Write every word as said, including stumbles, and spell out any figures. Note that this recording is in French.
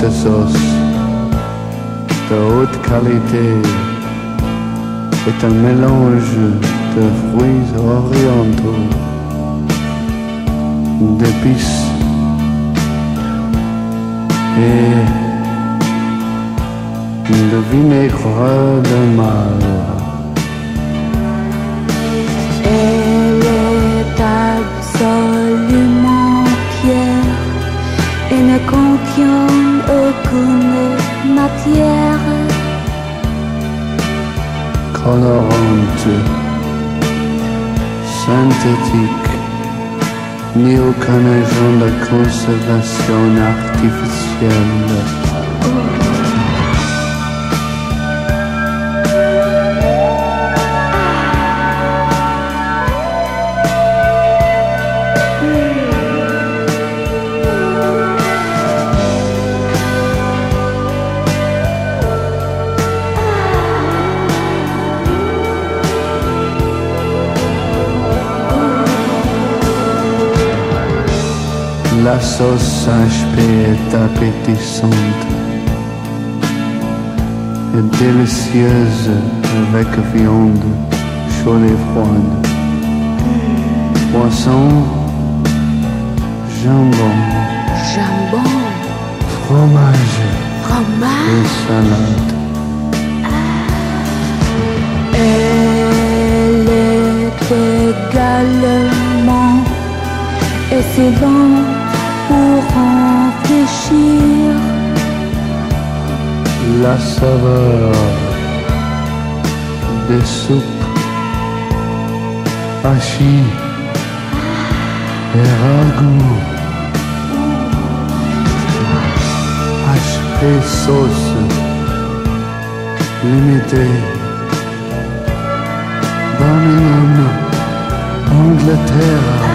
Cette sauce de haute qualité est un mélange de fruits orientaux, d'épices et de vinaigre de mal. Elle est absolument pierre et ne contient aucune matière colorante, synthétique, ni aucun agent de conservation artificielle. La sauce H P est appétissante et délicieuse avec viande chaude et froide, poisson, jambon, jambon, fromage, fromage et salade. Elle est également excellente pour enrichir la saveur des soupes, hachis et ragoûts. H P sauce limitée, Birmingham, Angleterre.